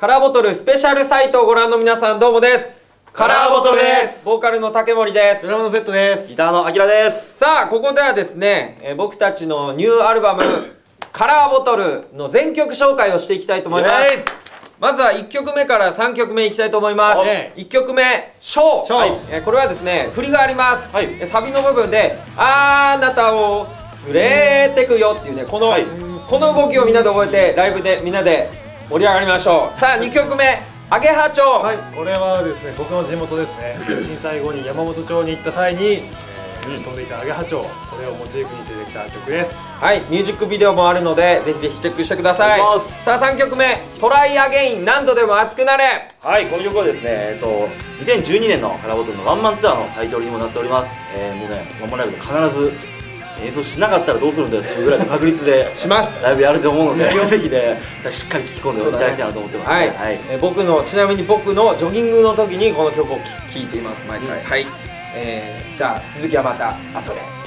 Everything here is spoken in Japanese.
カラーボトルスペシャルサイトをご覧の皆さんどうもです。 カラーボトルです。 ボーカルの竹森です。 ドラムの Z です。 ギターのあきらです。 さあここではですね、僕たちのニューアルバムカラーボトルの全曲紹介をしていきたいと思います。まずは1曲目から3曲目いきたいと思います。1曲目、ショー。これはですね、振りがあります。サビの部分で、あなたを連れてくよっていうね、この動きをみんなで覚えて、ライブでみんなで盛り上がりましょう。さあ、2曲目、アゲハ町。 これはですね、僕の地元ですね。震災後に山本町に行った際に、飛んでいたアゲハ町、これをモチーフに出てきた曲です。はい、 ミュージックビデオもあるのでぜひぜひチェックしてください。さあ3曲目、トライアゲイン、何度でも熱くなれ。 はい、この曲はですね、2012年のカラーボトルのワンマンツアーのタイトルにもなっております。もうね、ワンマンライブで必ず演奏しなかったらどうするんだよっていうぐらいの確率でしますライブやると思うので、ぜひね、しっかり聴き込んでいただきたいなと思ってます。 ちなみに僕のジョギングの時にこの曲を聴いています、毎回。じゃあ続きはまた後で。